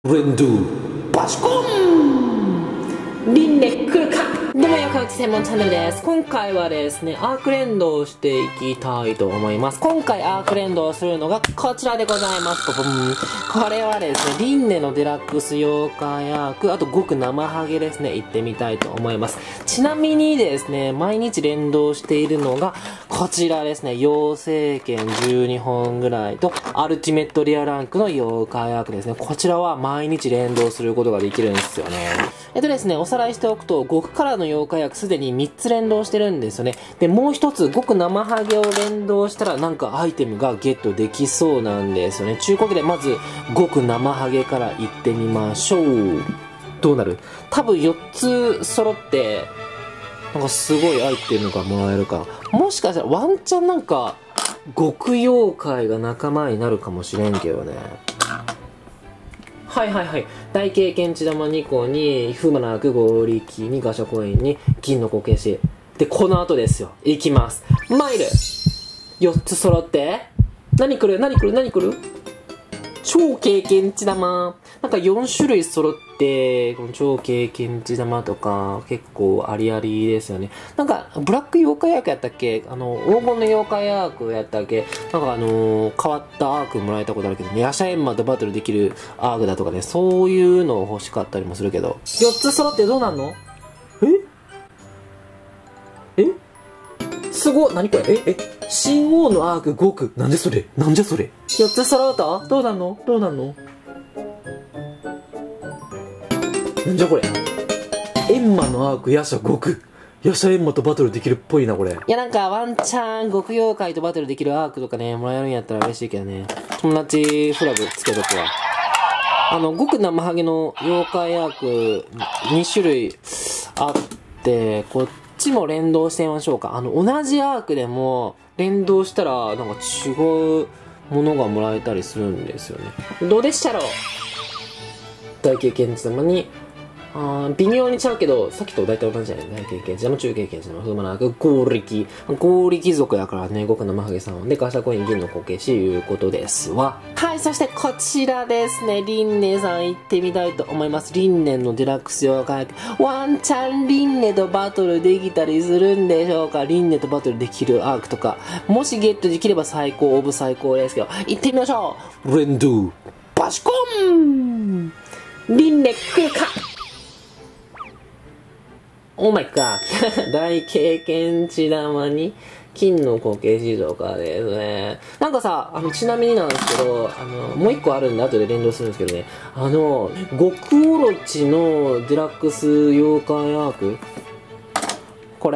レンドバシコンリンネ来るか。どうも、よかうち専門チャンネルです。今回はですね、アーク連動をしていきたいと思います。今回アーク連動をするのがこちらでございます。ポポン。これはですね、リンネのデラックス妖怪アーク、あと極生ハゲですね、行ってみたいと思います。ちなみにですね、毎日連動しているのがこちらですね、妖精剣12本ぐらいと、アルティメットリアランクの妖怪アークですね。こちらは毎日連動することができるんですよね。ですね、おさらいしておくと、極からの妖怪薬すでに3つ連動してるんですよね。で、もう一つ、極生ハゲを連動したらなんかアイテムがゲットできそうなんですよね。ちゅうことで、まず、極生ハゲからいってみましょう。どうなる？多分4つ揃って、なんかすごいアイテムがもらえるかな。もしかしたらワンチャンなんか、極妖怪が仲間になるかもしれんけどね。はいはいはい。大経験値玉2個に、フマナーク合力にガシャコインに銀のこけし。で、この後ですよ。いきます。マイル !4 つ揃って。何来る超経験値玉。なんか4種類揃って、この超経験値玉とか、結構ありありですよね。なんか、ブラック妖怪アークやったっけ？黄金の妖怪アークやったっけ？なんか変わったアークもらえたことあるけどね、ヤシャエンマとバトルできるアークだとかね、そういうの欲しかったりもするけど。4つ揃ってどうなんの？えすごっ！何これ？新王のアーク5区。なんじゃそれ ?4 つ揃うとどうなんのなんじゃこれ。エンマのアークヤシャ5区。ヤシャエンマとバトルできるっぽいな、これ。いや、なんかワンチャン極妖怪とバトルできるアークとかね、もらえるんやったら嬉しいけどね。友達フラグつけとくわ。極生ハゲの妖怪アーク2種類あって、こっちも連動してみましょうか。同じアークでも連動したらなんか違うものがもらえたりするんですよね。どうでしたろう？大経験値玉に、微妙にちゃうけど、さっきと大体同じじゃない。大経験値玉、中経験値玉、フーマナーク、合力族やからね、極生ハゲさんで、ガシャコイン銀のこけしいうことですわ。はい、そしてこちらですね、リンネさん行ってみたいと思います。リンネのデラックス妖怪アーク。ワンチャンリンネとバトルできたりするんでしょうか？リンネとバトルできるアークとか、もしゲットできれば最高オブ最高ですけど、行ってみましょう。レンドゥバシコンリンネ来るか。オーマイガー大経験値玉に金のこけしとかですね。なんかさ、ちなみになんですけど、もう一個あるんで後で連動するんですけどね、極オロチのデラックス妖怪アークこ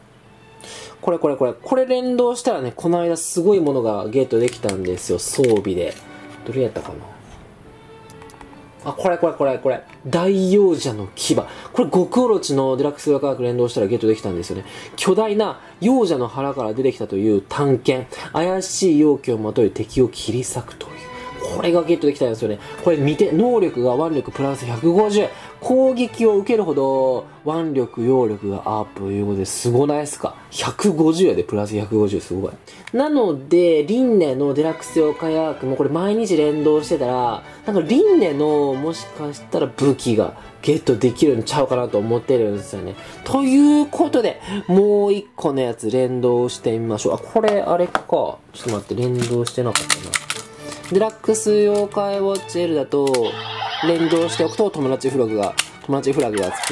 れ連動したらね、この間すごいものがゲットできたんですよ、装備で。どれやったかなこれ。大幼者の牙。これ、極オロチのデラックス妖怪アーク連動したらゲットできたんですよね。巨大な幼者の腹から出てきたという探検。怪しい容器をまとい敵を切り裂くという。これがゲットできたんですよね。これ見て、能力が腕力プラス150。攻撃を受けるほど腕力、揚力がアップということですごないですか？ 150 やで、プラス150すごい。なので、リンネのデラックス妖怪アークもこれ毎日連動してたら、なんかリンネのもしかしたら武器がゲットできるんちゃうかなと思ってるんですよね。ということで、もう一個のやつ連動してみましょう。これ、あれか。ちょっと待って、連動してなかったな。デラックス妖怪ウォッチ L だと、連動しておくと友達フラグがつきまーす。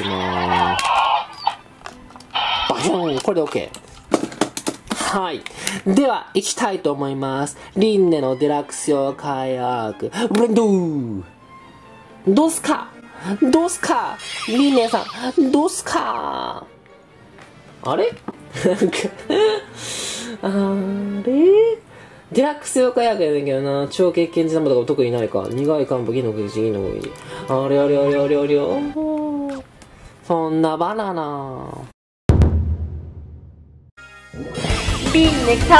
バション！これで OK。はい。では、行きたいと思います。リンネのデラックス妖怪アーク、連動！どうすかリンネさん、どうすかあれデラックス妖怪アークやねんけどな、超経験値玉とか特にないか。苦い漢方、銀の口、銀の口。ありゃ。そんなバナナ。リンネ来た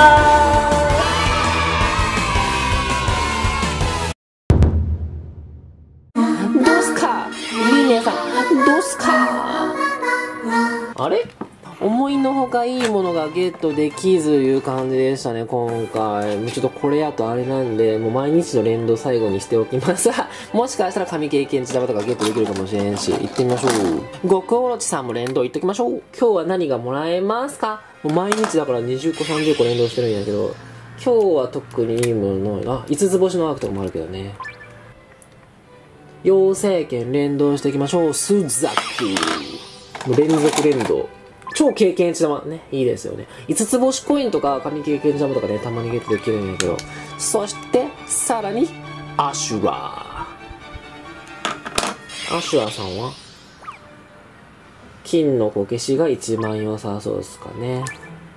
ー。どうすかリンネさん、どうすかあれ思いのほかいいものがゲットできずいう感じでしたね、今回。もうちょっとこれやとあれなんで、もう毎日の連動最後にしておきます。もしかしたら神経験値玉とかゲットできるかもしれんし、行ってみましょう。極オロチさんも連動行っときましょう。今日は何がもらえますか？もう毎日だから20個30個連動してるんやけど、今日は特にいいものない。あ、5つ星のアークとかもあるけどね。妖精剣連動していきましょう。スザク。連続連動。超経験値玉ね、いいですよね。5つ星コインとか神経験値玉とかね、たまにゲットできるんやけど。そして、さらに、アシュラー。アシュラーさんは、金のこけしが一番良さそうですかね。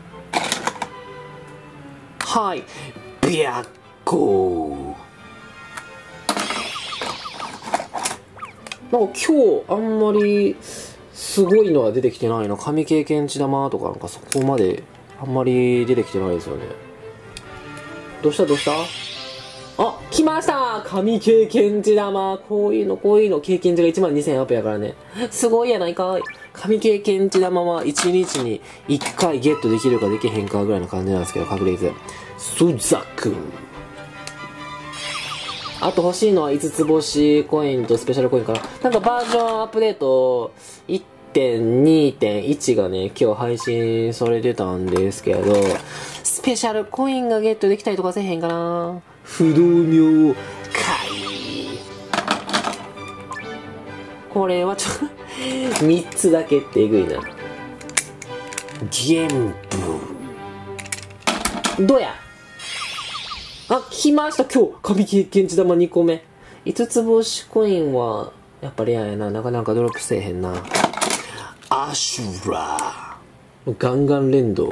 はい。ビャッコー。なんか今日あんまりすごいのは出てきてないな。神経験値玉とかなんかそこまであんまり出てきてないですよね。どうしたどうした？あ、来ました！神経験値玉。こういうの経験値が12000アップやからね。すごいやないかい。神経験値玉は1日に1回ゲットできるかできへんかぐらいの感じなんですけど、確率。スザク。あと欲しいのは5つ星コインとスペシャルコインかな。なんかバージョンアップデート 1.2.1 がね、今日配信されてたんですけど、スペシャルコインがゲットできたりとかせえへんかな。不動明会。これはちょっと3つだけってえぐいな。玄武。どうや？あ、来ました今日神経験値玉2個目。5つ星コインは、やっぱレアやな。なかなかドロップせえへんな。アシュラー。ガンガン連動。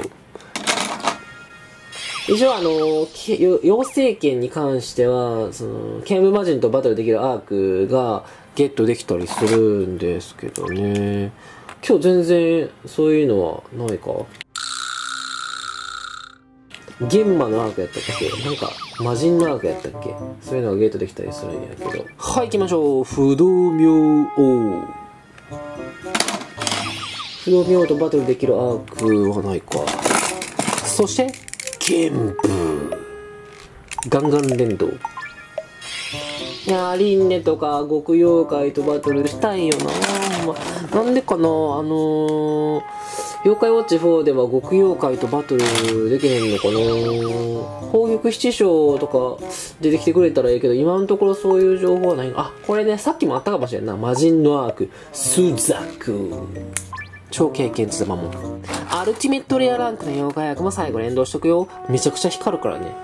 一応妖精剣に関しては、ケンブ魔人とバトルできるアークがゲットできたりするんですけどね。今日全然そういうのはないか。玄魔のアークやったっけ？なんか、魔人のアークやったっけ？そういうのがゲットできたりするんやけど。はい、行きましょう。不動明王。不動明王とバトルできるアークはないか。そして、玄武。ガンガン連動。いやー、リンネとか極妖怪とバトルしたいよなー。なんでかな妖怪ウォッチ4では極妖怪とバトルできへんのかな。宝玉七将とか出てきてくれたらいいけど、今のところそういう情報はないの。あ、これね、さっきもあったかもしれんな。魔人のアーク、スザク。超経験値玉も。アルティメットレアランクの妖怪役も最後連動しとくよ。めちゃくちゃ光るからね。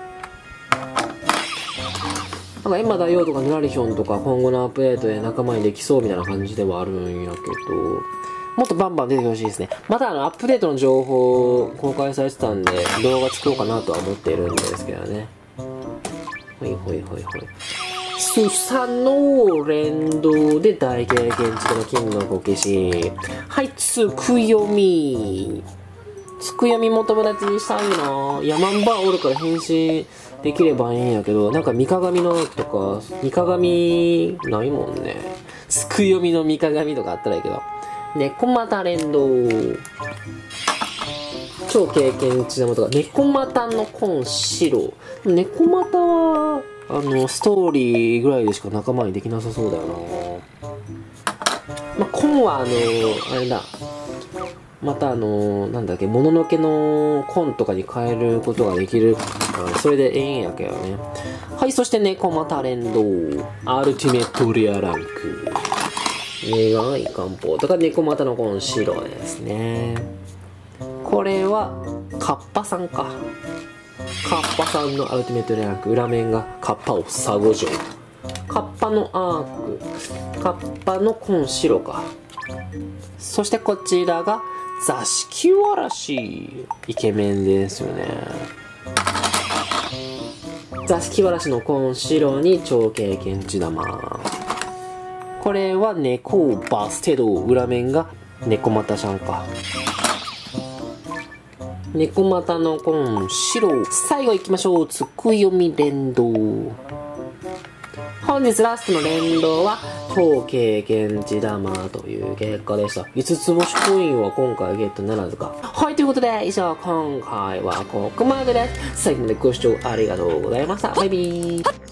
なんかエンマ大王とかヌラリヒョンとか今後のアップデートで仲間にできそうみたいな感じではあるんやけど、もっとバンバン出てほしいですね。またアップデートの情報公開されてたんで、動画作ろうかなとは思っているんですけどね。ほいほいほいほい。スサの連動で大経験値での金のこけし。はい、つくよみ。つくよみも友達にしたいな。ヤマンバーおるから変身できればいいんやけど、なんか三鏡のとか、三鏡ないもんね。つくよみの三鏡とかあったらいいけど。猫股連動。超経験値玉とか、猫股の紺白。猫股は、ストーリーぐらいでしか仲間にできなさそうだよな。まあ、紺はあれだ。またなんだっけ、もののけの紺とかに変えることができる。それでええんやけどね。はい、そして猫股連動。アルティメットレアランク。願い漢方とか猫股の紺白ですね。これは、カッパさんか。カッパさんのアルティメットレアランク。裏面がカッパをサゴジョウ。カッパのアーク。カッパの紺白か。そしてこちらが、座敷わらし。イケメンですよね。座敷わらしの紺白に超経験値玉。これは猫バステド。裏面が猫股ちゃんか。猫股の紺白。最後行きましょう。つくよみ連動。は本日ラストの連動は、当経験値玉という結果でした。5つ星コインは今回ゲットならずか。はい、ということで、以上、今回はここまでです。最後までご視聴ありがとうございました。バイビー。